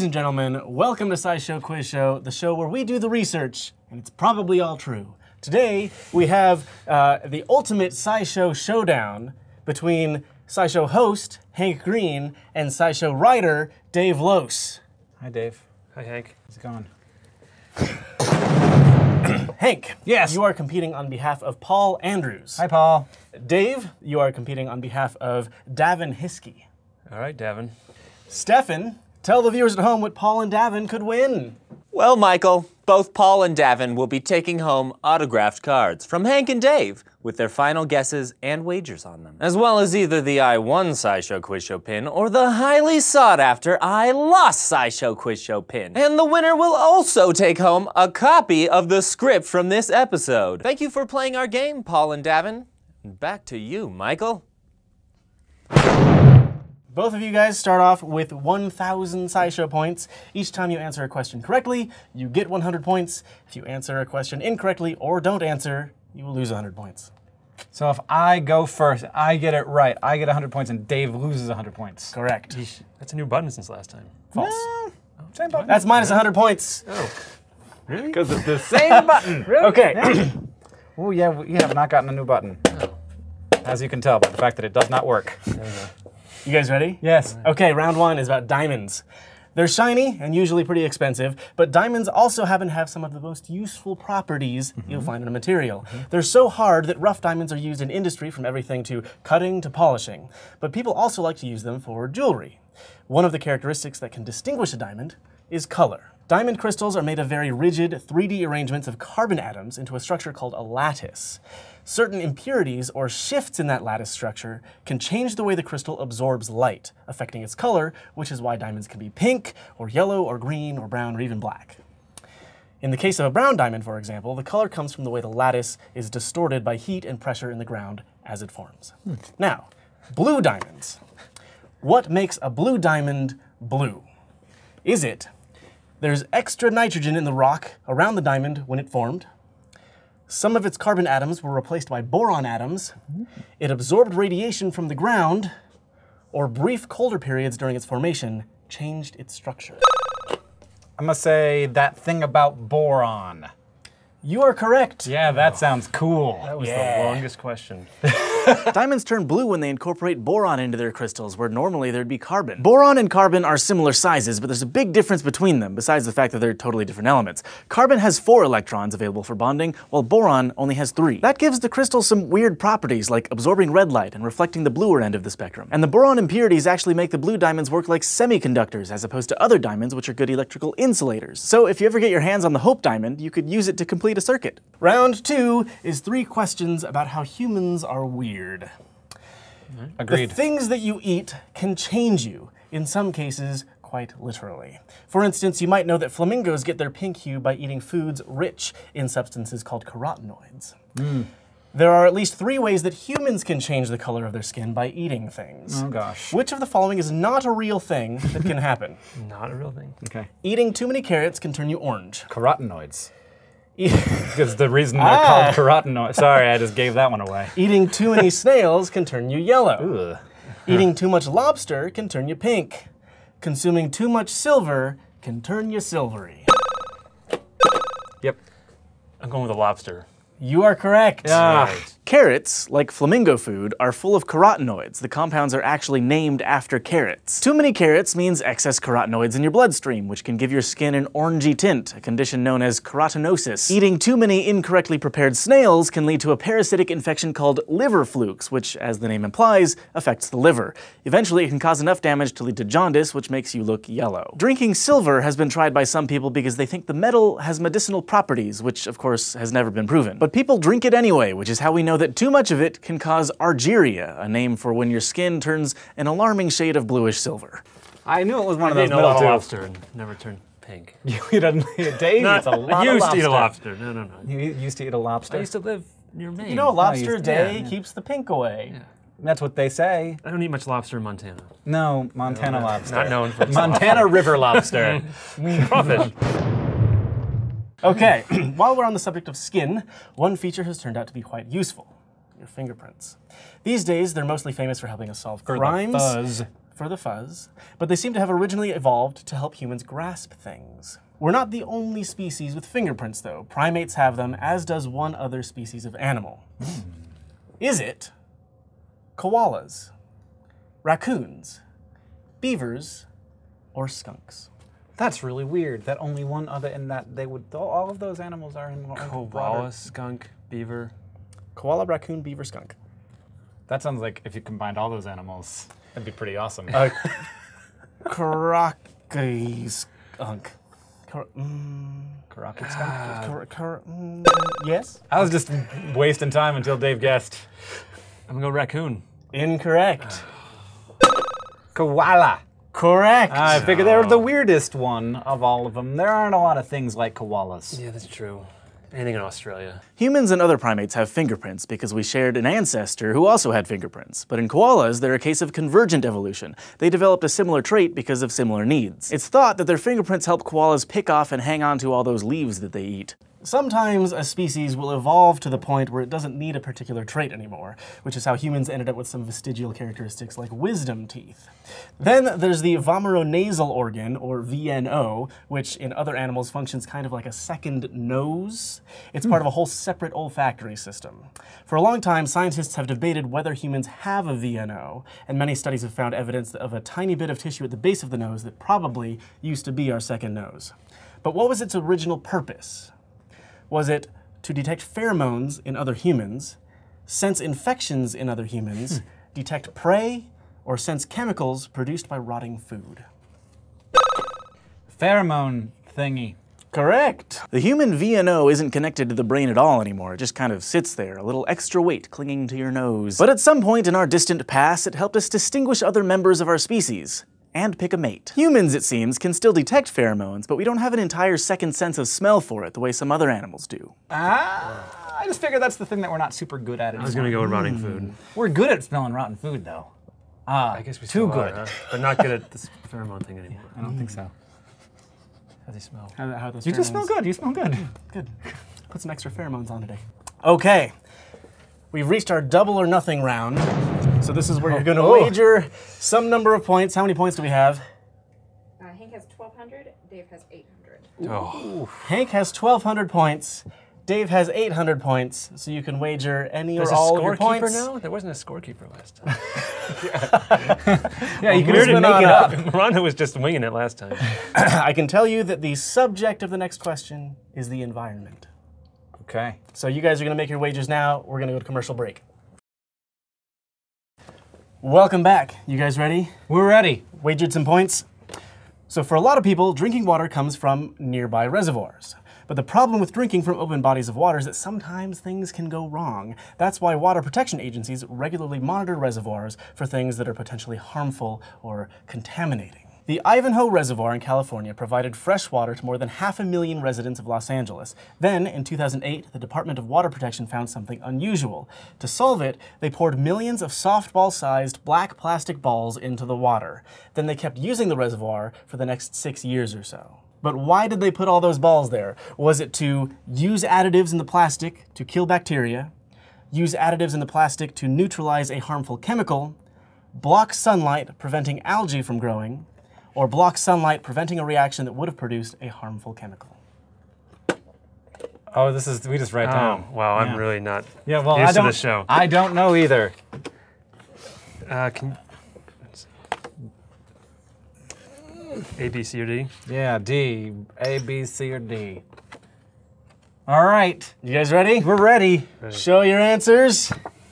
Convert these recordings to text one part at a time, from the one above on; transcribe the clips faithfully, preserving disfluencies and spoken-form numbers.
and gentlemen, welcome to SciShow Quiz Show, the show where we do the research, and it's probably all true. Today, we have uh, the ultimate SciShow showdown between SciShow host, Hank Green, and SciShow writer, Dave Loos. Hi, Dave. Hi, Hank. How's it going? Hank, yes. You are competing on behalf of Paul Andrews. Hi, Paul. Dave, you are competing on behalf of Davin Hiskey. All right, Davin. Stefan, tell the viewers at home what Paul and Davin could win. Well, Michael, both Paul and Davin will be taking home autographed cards from Hank and Dave with their final guesses and wagers on them, as well as either the I Won SciShow Quiz Show pin or the highly sought-after I Lost SciShow Quiz Show pin. And the winner will also take home a copy of the script from this episode. Thank you for playing our game, Paul and Davin. Back to you, Michael. Both of you guys start off with one thousand SciShow points. Each time you answer a question correctly, you get one hundred points. If you answer a question incorrectly or don't answer, you will lose one hundred points. So if I go first, I get it right, I get one hundred points, and Dave loses one hundred points. Correct. Yeesh. That's a new button since last time. False. No, same button. That's minus one hundred points. Oh, really? Because it's the same button. Really? Okay. Yeah. Oh, yeah, we have not gotten a new button. Oh. As you can tell by the fact that it does not work. There we go. You guys ready? Yes. Okay, round one is about diamonds. They're shiny and usually pretty expensive, but diamonds also happen to have some of the most useful properties mm-hmm. you'll find in a material. Mm-hmm. They're so hard that rough diamonds are used in industry from everything to cutting to polishing. But people also like to use them for jewelry. One of the characteristics that can distinguish a diamond is color. Diamond crystals are made of very rigid three D arrangements of carbon atoms into a structure called a lattice. Certain impurities or shifts in that lattice structure can change the way the crystal absorbs light, affecting its color, which is why diamonds can be pink, or yellow, or green, or brown, or even black. In the case of a brown diamond, for example, the color comes from the way the lattice is distorted by heat and pressure in the ground as it forms. Hmm. Now, blue diamonds. What makes a blue diamond blue? Is it there's extra nitrogen in the rock around the diamond when it formed? Some of its carbon atoms were replaced by boron atoms. It absorbed radiation from the ground, or brief colder periods during its formation changed its structure. I'm gonna say that thing about boron. You are correct. Yeah, that sounds cool. That was Yeah. the longest question. Diamonds turn blue when they incorporate boron into their crystals, where normally there'd be carbon. Boron and carbon are similar sizes, but there's a big difference between them, besides the fact that they're totally different elements. Carbon has four electrons available for bonding, while boron only has three. That gives the crystal some weird properties, like absorbing red light and reflecting the bluer end of the spectrum. And the boron impurities actually make the blue diamonds work like semiconductors, as opposed to other diamonds, which are good electrical insulators. So if you ever get your hands on the Hope Diamond, you could use it to complete a circuit. Round two is three questions about how humans are weird. Agreed. The things that you eat can change you, in some cases, quite literally. For instance, you might know that flamingos get their pink hue by eating foods rich in substances called carotenoids. Mm. There are at least three ways that humans can change the color of their skin by eating things. Oh gosh. Which of the following is not a real thing that can happen? Not a real thing. Okay. Eating too many carrots can turn you orange. Carotenoids. E Because the reason they're Ah. called carotenoids. Sorry, I just gave that one away. Eating too many snails can turn you yellow. Ugh. Eating too much lobster can turn you pink. Consuming too much silver can turn you silvery. Yep. I'm going with a lobster. You are correct. Ah. Right. Carrots, like flamingo food, are full of carotenoids. The compounds are actually named after carrots. Too many carrots means excess carotenoids in your bloodstream, which can give your skin an orangey tint, a condition known as carotenosis. Eating too many incorrectly prepared snails can lead to a parasitic infection called liver flukes, which, as the name implies, affects the liver. Eventually, it can cause enough damage to lead to jaundice, which makes you look yellow. Drinking silver has been tried by some people because they think the metal has medicinal properties, which, of course, has never been proven. But people drink it anyway, which is how we know that too much of it can cause argyria, a name for when your skin turns an alarming shade of bluish silver. I knew it was one of I those ate a lot middle of two. lobster and never turned pink. You eat a Dave Not, eats a lot I used of lobster. to eat a lobster. No, no, no. You used to eat a lobster? I used to live near Maine. You know, a lobster used a to- day yeah, yeah. keeps the pink away. Yeah. That's what they say. I don't eat much lobster in Montana. No, Montana No, lobster. Not known for its Montana river lobster. crawfish. Okay, while we're on the subject of skin, one feature has turned out to be quite useful. Your fingerprints. These days, they're mostly famous for helping us solve For the crimes. fuzz. for the fuzz, but they seem to have originally evolved to help humans grasp things. We're not the only species with fingerprints, though. Primates have them, as does one other species of animal. Mm. Is it koalas, raccoons, beavers, or skunks? That's really weird. That only one other, and that they would. All of those animals are in. Koala, skunk, beaver. Koala, raccoon, beaver, skunk. That sounds like if you combined all those animals, that'd be pretty awesome. Uh, Karaki skunk. Kar mm, Karaki skunk. Kar kar mm, yes. I was just wasting time until Dave guessed. I'm gonna go raccoon. Incorrect. Koala. Correct. I figured they were the weirdest one of all of them. There aren't a lot of things like koalas. Yeah, that's true. Anything in Australia. Humans and other primates have fingerprints because we shared an ancestor who also had fingerprints. But in koalas, they're a case of convergent evolution. They developed a similar trait because of similar needs. It's thought that their fingerprints help koalas pick off and hang on to all those leaves that they eat. Sometimes a species will evolve to the point where it doesn't need a particular trait anymore, which is how humans ended up with some vestigial characteristics like wisdom teeth. Then there's the vomeronasal organ, or V N O, which in other animals functions kind of like a second nose. It's part of a whole separate olfactory system. For a long time, scientists have debated whether humans have a V N O, and many studies have found evidence of a tiny bit of tissue at the base of the nose that probably used to be our second nose. But what was its original purpose? Was it to detect pheromones in other humans, sense infections in other humans, detect prey, or sense chemicals produced by rotting food? Pheromone thingy. Correct. The human V N O isn't connected to the brain at all anymore. It just kind of sits there, a little extra weight clinging to your nose. But at some point in our distant past, it helped us distinguish other members of our species. And pick a mate. Humans, it seems, can still detect pheromones, but we don't have an entire second sense of smell for it the way some other animals do. Ah, I just figured that's the thing that we're not super good at. I was gonna go with rotting food. We're good at smelling rotten food, though. Ah, I guess we too still good. are, huh? But not good at this pheromone thing anymore. I don't think so. How do they smell? How, how those You just smell good. You smell good. Good. Put some extra pheromones on today. Okay, we've reached our double or nothing round. So this is where you're going to Oh. wager some number of points. How many points do we have? Uh, Hank has twelve hundred, Dave has eight hundred. Oh. Hank has twelve hundred points. Dave has eight hundred points. So you can wager any There's or a all of your scorekeeper points. now? There wasn't a scorekeeper last time. Yeah, you can Weird just to make make it up. Rhonda was just winging it last time. I can tell you that the subject of the next question is the environment. Okay. So you guys are going to make your wagers now. We're going to go to commercial break. Welcome back. You guys ready? We're ready. Wagered some points? So for a lot of people, drinking water comes from nearby reservoirs. But the problem with drinking from open bodies of water is that sometimes things can go wrong. That's why water protection agencies regularly monitor reservoirs for things that are potentially harmful or contaminating. The Ivanhoe Reservoir in California provided fresh water to more than half a million residents of Los Angeles. Then, in two thousand eight, the Department of Water Protection found something unusual. To solve it, they poured millions of softball-sized black plastic balls into the water. Then they kept using the reservoir for the next six years or so. But why did they put all those balls there? Was it to use additives in the plastic to kill bacteria, use additives in the plastic to neutralize a harmful chemical, block sunlight preventing algae from growing, or block sunlight preventing a reaction that would have produced a harmful chemical? Oh, this is, we just write Oh, down. wow, I'm Yeah. really not Yeah, well, used I don't, to this show. I don't know either. Uh, can, A, B, C, or D? Yeah, D, A, B, C, or D. All right, You guys ready? we're ready. Show your answers.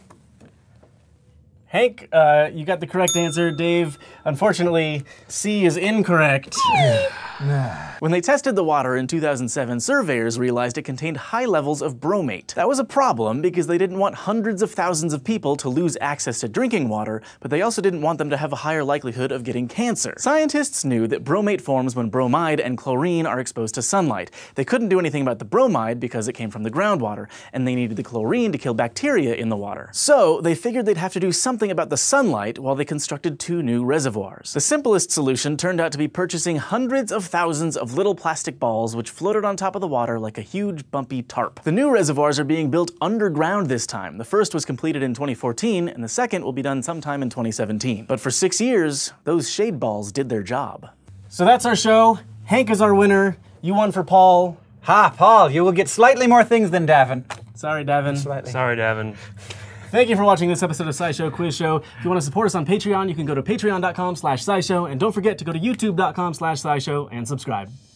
Hank, uh, you got the correct answer. Dave, unfortunately, C is incorrect. When they tested the water in two thousand seven, surveyors realized it contained high levels of bromate. That was a problem because they didn't want hundreds of thousands of people to lose access to drinking water, but they also didn't want them to have a higher likelihood of getting cancer. Scientists knew that bromate forms when bromide and chlorine are exposed to sunlight. They couldn't do anything about the bromide because it came from the groundwater, and they needed the chlorine to kill bacteria in the water. So they figured they'd have to do something about the sunlight while they constructed two new reservoirs. The simplest solution turned out to be purchasing hundreds of thousands of little plastic balls which floated on top of the water like a huge bumpy tarp. The new reservoirs are being built underground this time. The first was completed in twenty fourteen, and the second will be done sometime in twenty seventeen. But for six years, those shade balls did their job. So that's our show. Hank is our winner. You won for Paul. Ha, Paul, you will get slightly more things than Davin. Sorry, Davin. Slightly. Sorry, Davin. Thank you for watching this episode of SciShow Quiz Show. If you want to support us on Patreon, you can go to patreon dot com slash SciShow, and don't forget to go to youtube dot com slash SciShow and subscribe.